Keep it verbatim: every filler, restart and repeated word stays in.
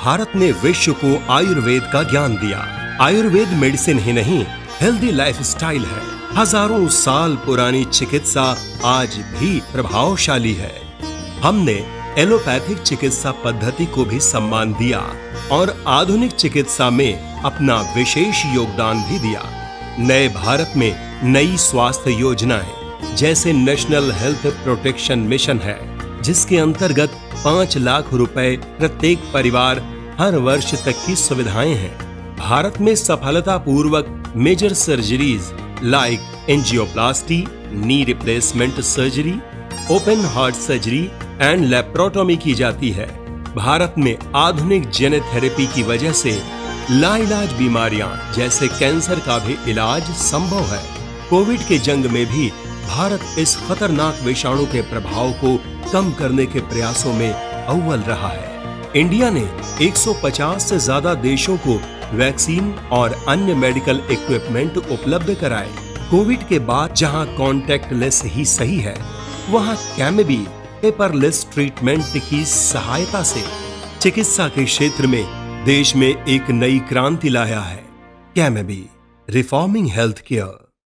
भारत ने विश्व को आयुर्वेद का ज्ञान दिया। आयुर्वेद मेडिसिन ही नहीं, हेल्दी लाइफस्टाइल है। हजारों साल पुरानी चिकित्सा आज भी प्रभावशाली है। हमने एलोपैथिक चिकित्सा पद्धति को भी सम्मान दिया और आधुनिक चिकित्सा में अपना विशेष योगदान भी दिया। नए भारत में नई स्वास्थ्य योजनाएं जैसे नेशनल हेल्थ प्रोटेक्शन मिशन है, जिसके अंतर्गत पाँच लाख रुपए प्रत्येक परिवार हर वर्ष तक की सुविधाएं हैं। भारत में सफलतापूर्वक major surgeries like angioplasty, knee replacement surgery, open heart surgery and laparotomy की जाती है। भारत में आधुनिक जेन थेरेपी की वजह से लाइलाज बीमारियां जैसे कैंसर का भी इलाज संभव है। कोविड के जंग में भी भारत इस खतरनाक विषाणु के प्रभाव को कम करने के प्रयासों में अव्वल रहा है। इंडिया ने एक सौ पचास से ज्यादा देशों को वैक्सीन और अन्य मेडिकल इक्विपमेंट उपलब्ध कराए। कोविड के बाद जहां कॉन्टैक्ट लेस ही सही है, वहां कैमबी पेपरलेस ट्रीटमेंट की सहायता से चिकित्सा के क्षेत्र में देश में एक नई क्रांति लाया है। कैमबी, रिफॉर्मिंग हेल्थ केयर।